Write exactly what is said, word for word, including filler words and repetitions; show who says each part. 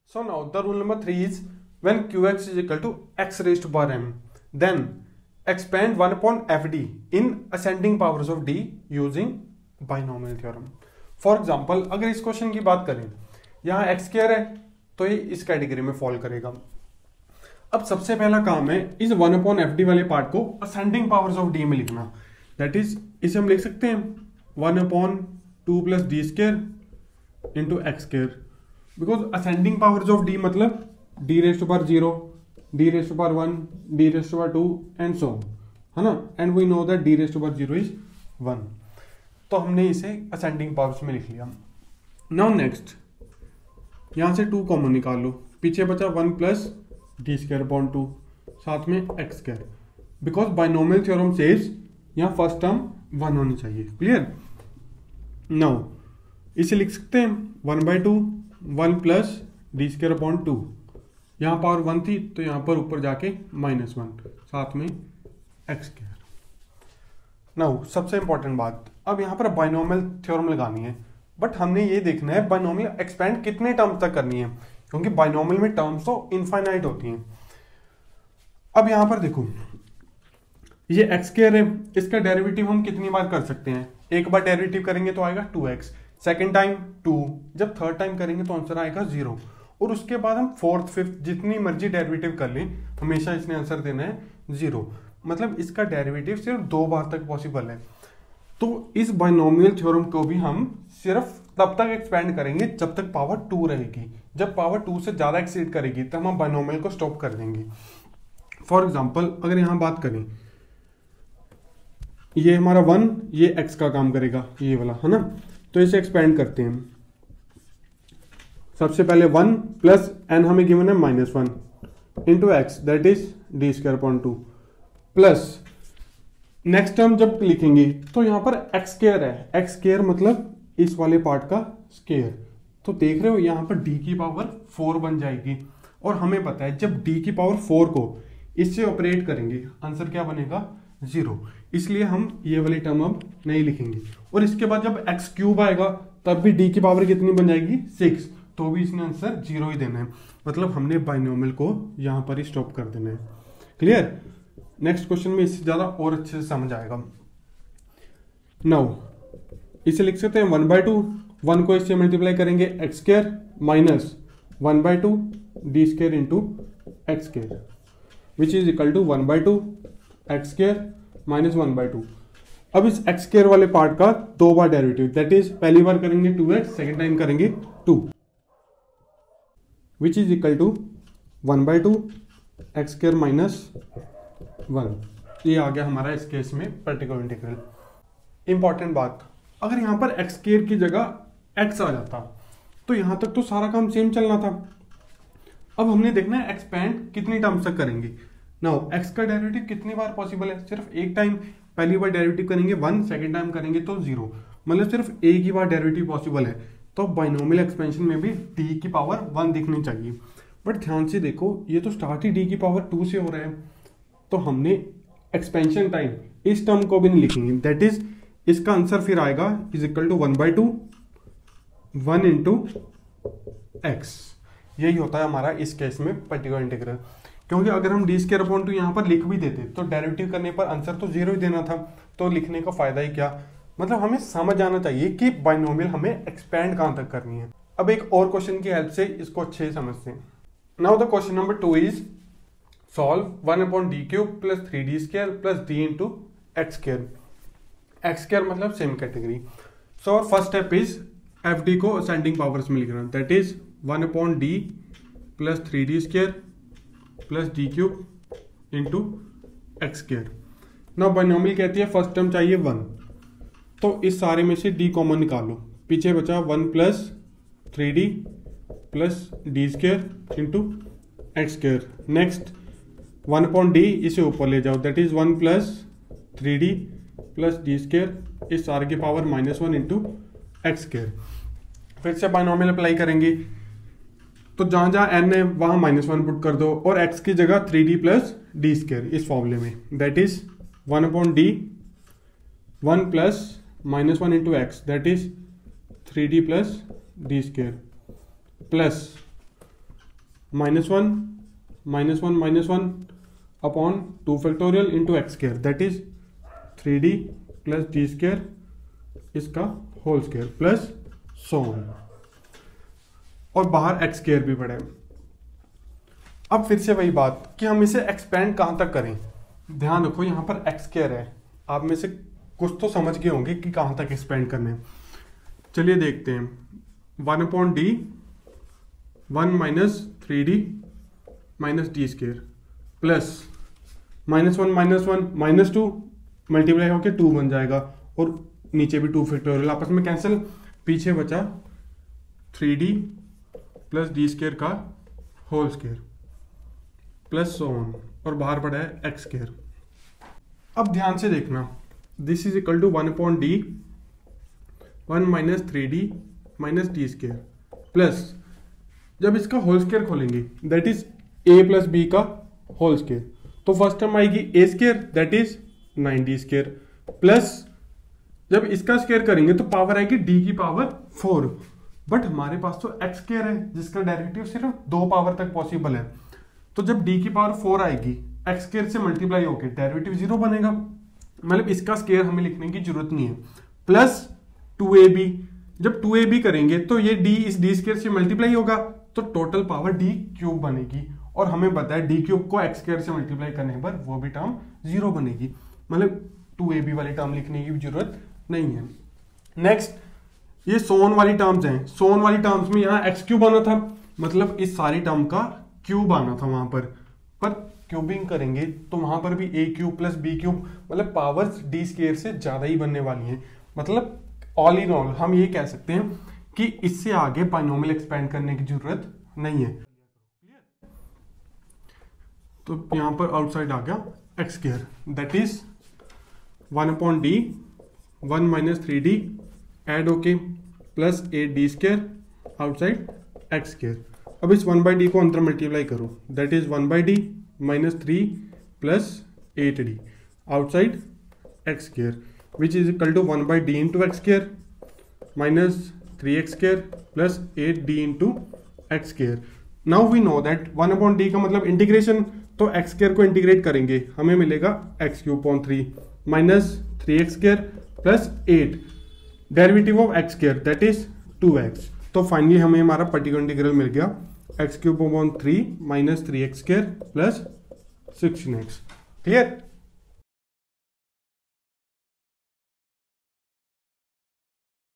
Speaker 1: So now the rule number three is when qx is equal to x raised to power m, then expand one upon fd in ascending powers of d using binomial theorem. For example, अगर इस question की बात करें, यहाँ x square है तो ये इस कैटेगरी में फॉल करेगा. अब सबसे पहला काम है इस वन अपॉन एफ डी वाले पार्ट को असेंडिंग पावर्स ऑफ डी में लिखना. दैट इज इसे हम लिख सकते हैं one upon two plus D square into X square, because ascending powers of D मतलब D raise to power zero, D raise to power one, D raise to power two and so, है ना. And we know that D raise to power zero is one. तो हमने इसे ascending powers में लिख लिया. Now next, यहां से टू कॉमन निकाल लो, पीछे बचा one plus D square upon two, साथ में X square, because binomial theorem says यहाँ फर्स्ट टर्म वन होनी चाहिए. क्लियर. नाउ इसे लिख सकते हैं one by two one plus D square upon two, यहाँ पावर वन थी तो यहाँ पर ऊपर जाके माइनस वन, साथ में एक्स स्क्वायर. नाउ सबसे इंपॉर्टेंट बात, अब यहाँ पर बाइनोमियल थ्योरम लगानी है, बट हमने ये देखना है बाइनोमियल एक्सपेंड कितने टर्म्स तक करनी है, क्योंकि बाइनोमियल में टर्म्स तो इनफाइनाइट होती हैं. अब यहां पर देखो, ये एक्स स्क्वायर है, इसका डेरिवेटिव हम कितनी बार कर सकते हैं. एक बार डेरिवेटिव करेंगे तो आएगा two X, second time two, जब थर्ड टाइम करेंगे तो आंसर आएगा जीरो, और उसके बाद हम फोर्थ फिफ्थ जितनी मर्जी डेरिवेटिव कर लें, हमेशा इसने आंसर देना है जीरो. मतलब इसका डेरिवेटिव सिर्फ दो बार तक पॉसिबल है. तो इस बाइनोमियल थ्योरम को भी हम सिर्फ तब तक एक्सपेंड करेंगे जब तक पावर टू रहेगी. जब पावर टू से ज्यादा एक्सीड करेगी तब हम बाइनोमियल को स्टॉप कर देंगे. फॉर एग्जांपल अगर यहां बात करें, ये हमारा वन, ये एक्स का काम करेगा, ये वाला, है ना. तो इसे एक्सपेंड करते हैं. सबसे पहले वन प्लस एन हमें गिवन है minus one into X, that is D square upon two, plus next term जब लिखेंगे तो यहां पर एक्स स्क्वायर है, एक्स स्क्वायर मतलब इस वाले पार्ट का स्क्वायर. तो देख रहे हो यहां पर d की पावर फोर बन जाएगी, और हमें पता है जब d की पावर फोर को इससे ऑपरेट करेंगे आंसर क्या बनेगा, जीरो. इसलिए हम ये वाली टर्म अब नहीं लिखेंगे. और इसके बाद जब x क्यूब आएगा तब भी d की पावर कितनी बन जाएगी, सिक्स, तो भी इसने आंसर जीरो ही देना है. मतलब हमने बाइनोमियल को यहां पर ही स्टॉप कर देना है. क्लियर. नेक्स्ट क्वेश्चन में इससे ज्यादा और अच्छे से समझ आएगा. नाउ इसे लिख सकते हैं वन बाई टू, वन को इससे मल्टीप्लाई करेंगे X square minus one by two D square into X square, which is equal to one by two X square minus one by two. अब इस एक्स स्क्वायर वाले part का दो बार derivative, that is पहली बार करेंगे two X, second time करेंगे two, which is equal to one by two X square minus one. ये आ गया हमारा इस केस में पर्टिकुलर इंटीग्रल. इंपॉर्टेंट बात, अगर यहां पर एक्स स्क्वायर की जगह एक्स आ जाता तो यहां तक तो सारा काम सेम चलना था. अब हमने देखना है एक्सपेंड कितनी टर्म्स तक करेंगे. नाउ एक्स का डेरिवेटिव कितनी बार पॉसिबल है, सिर्फ एक टाइम. पहली बार डेरिवेटिव करेंगे वन, सेकेंड टाइम करेंगे तो जीरो, मतलब सिर्फ एक ही बार डेरिवेटिव पॉसिबल है. तो बाइनोमियल एक्सपेंशन में भी डी की पावर वन दिखनी चाहिए. बट ध्यान से देखो, ये तो स्टार्ट ही डी की पावर टू से हो रहा है, तो हमने एक्सपेंशन टाइम इस टर्म को भी नहीं लिखेंगे. दैट इज इसका आंसर फिर आएगा is equal to one by two one into X. यही होता है हमारा इस केस में पर्टिकुलर इंटीग्रल. क्योंकि अगर हम डी स्क्वायर अपॉन टू यहाँ पर लिख भी देते तो डेरिवेटिव करने पर आंसर तो जीरो ही देना था, तो लिखने का फायदा ही क्या. मतलब हमें समझ आना चाहिए कि बाइनोमियल हमें एक्सपेंड कहां तक करनी है. अब एक और क्वेश्चन की हेल्प से इसको अच्छे से समझते हैं. Now the question number two is solve one upon D cube plus three D square plus D into X square. X square मतलब same category. So first step is F D को ascending powers में लिखना, that is one upon D plus three D square plus D cube into X square. Now binomial कहती है first term चाहिए one, तो इस सारे में से डी कॉमन निकालो, पीछे बचा one plus three D plus D square into X square. Next one upon D इसे ऊपर ले जाओ, that is one plus three D plus D square, इस सारे की power minus one into X square. फिर से बाइनोमियल अप्लाई करेंगे, तो जहां जहां एन है वहां माइनस वन पुट कर दो, और एक्स की जगह three D plus D square इस फॉर्मूले में, that is one upon D one plus minus one into X, that is three D plus D square, plus minus one minus one minus one upon two factorial into X square that is three D plus D square इसका whole square plus so on, और बाहर x square भी पड़े। अब फिर से वही बात कि हम इसे एक्सपेंड कहां तक करें। ध्यान रखो यहाँ पर एक्स स्केयर है, आप में से कुछ तो समझ गए होंगे कि कहां तक एक्सपेंड करने। चलिए देखते हैं, one upon D one minus three D minus D square plus minus one minus one minus two multiply होकर टू बन जाएगा, और नीचे भी टू फैक्टोरियल आपस में कैंसिल, पीछे बचा three D plus D square का whole square plus so on, और बाहर पड़ा है एक्स स्केयर। अब ध्यान से देखना, this is equal to one upon D one minus three D minus D square plus, जब इसका होल स्केयर खोलेंगे that is A plus B का होल स्केयर, तो फर्स्ट टर्म आएगी A square that is nine D square plus, जब इसका square करेंगे तो पावर आएगी डी की पावर फोर, बट हमारे पास तो एक्स स्केयर है जिसका डेरिवेटिव सिर्फ दो पावर तक पॉसिबल है, तो जब डी की पावर फोर आएगी एक्स स्केयर से मल्टीप्लाई होकर डेरिवेटिव जीरो बनेगा, मतलब इसका स्केयर हमें लिखने की जरूरत नहीं है, प्लस टू ए बी, जब टू ए बी करेंगे तो ये डी इस डी स्केयर से मल्टीप्लाई होगा तो टोटल पावर डी क्यूब बनेगी, और हमें पता है डी क्यूब को एक्स स्केयर से मल्टीप्लाई करने पर वो भी टर्म जीरो बनेगी, मतलब टू ए बी वाली टर्म लिखने की जरूरत नहीं है। नेक्स्ट, ये सोन वाली टर्म्स हैं, सोन वाली टर्म्स में यहाँ एक्स क्यूब आना था, मतलब इस सारी टर्म का क्यूब आना था वहां पर, पर क्यूबिंग करेंगे तो वहां पर भी A cube plus B cube, मतलब पावर्स डी स्केयर से ज्यादा ही बनने वाली हैं, मतलब ऑल इन ऑल हम ये कह सकते हैं कि इससे आगे बाइनोमियल एक्सपेंड करने की जरूरत नहीं है। तो यहां पर आउटसाइड आ गया X square that is one upon D one minus three D add होके plus eight D square outside X square. अब इस वन बाई डी को अंदर मल्टीप्लाई करो that is one by D minus three plus eight D outside X square which is equal to one by D into X square minus three X square plus eight D into X square. Now we know that one upon D का मतलब integration, तो x square को integrate करेंगे हमें मिलेगा X cube upon three minus three X square plus eight derivative of X square that is two X. तो finally हमें हमारा पर्टिकुलर इंटीग्रल मिल गया X cube upon three minus three X square plus sixteen X. Clear?